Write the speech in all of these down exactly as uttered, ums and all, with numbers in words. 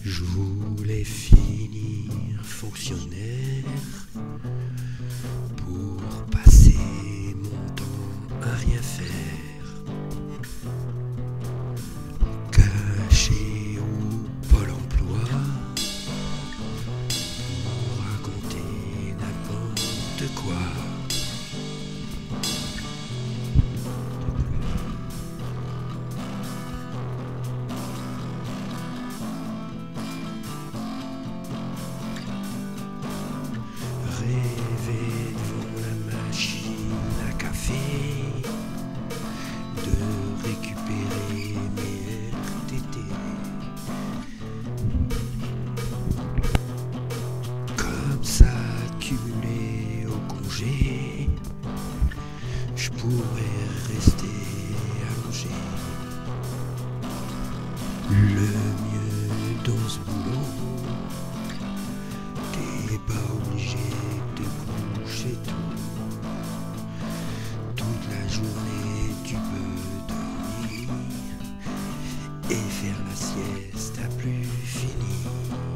Je voulais finir fonctionnaire pour passer mon temps à rien faire, caché au Pôle emploi pour raconter n'importe quoi. Rêver devant la machine à café, de récupérer mes R T T. Comme ça accumulé au congé, je pourrais rester allongé. Le mieux dans ce boulot, t'es pas obligé de bouger tout. Toute la journée tu peux dormir et faire la sieste à plus finir.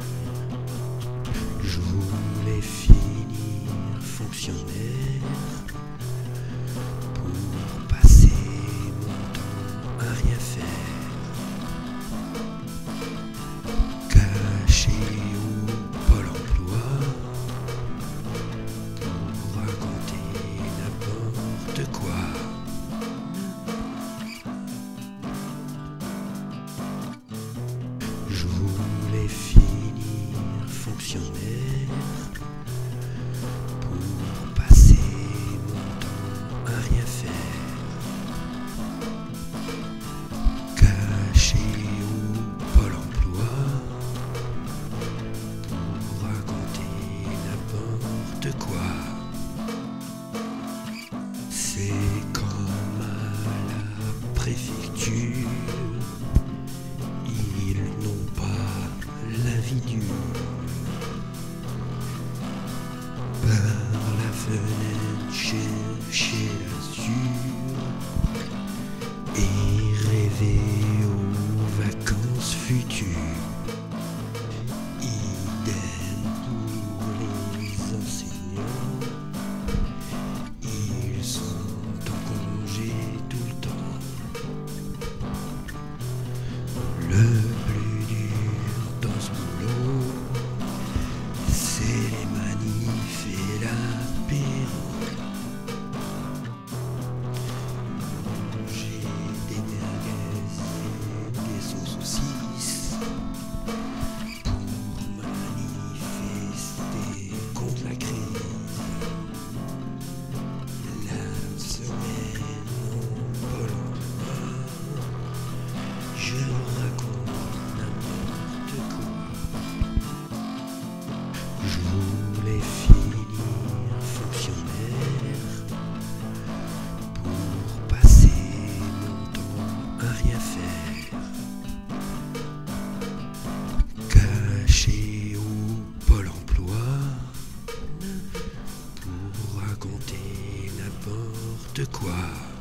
Je voulais finir fonctionnaire pour passer mon temps à rien faire, caché au Pôle emploi pour raconter n'importe quoi. Je voulais finir fonctionnaire pour passer mon temps à rien faire, caché au Pôle emploi pour raconter n'importe quoi. C'est comme à la préfecture, ils n'ont pas la vie dure. Par la fenêtre chercher l'azur et rêver aux vacances futures. Idem pour les enseignants, ils sont en congé tout le temps. Le plus dur dans ce boulot, c'est les manifs et l'apéro. Manger des merguez et des sauces saucisses pour manifester contre la crise. La semaine au Pôle emploi, je raconte n'importe quoi. Je voulais finir fonctionnaire pour passer mon temps à rien faire, caché au Pôle emploi pour raconter n'importe quoi.